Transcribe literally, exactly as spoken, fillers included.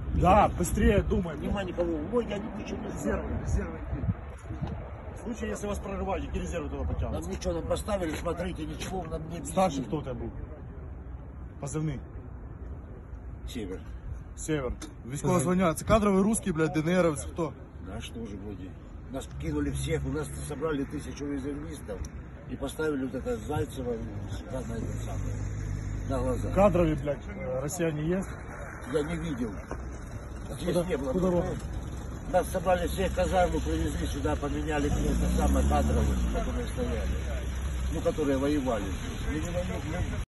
Да, быстрее думай. Нема никого. Ой, я ничего не сделал. Резервы, резервы. В случае, если вас прорывают, какие резервы туда потянут? Нам ничего, нам поставили, смотрите, ничего нам не объяснили. Старший кто у тебя был? Позывный. Север. Север. Військово звання. Це кадровий русский, блядь, ДНРовец, кто? Да что же, вроде. Нас кинули всех, у нас собрали тысячу резервистов и поставили вот это Зайцева сюда на этот самый, на глаза. Кадровый, блядь, россияне есть? Я не видел. Здесь Куда- не было. куда рот? Нас собрали всех казарму, привезли сюда, поменяли это самое кадровые, которые стояли, ну, которые воевали. Мы не воюем, мы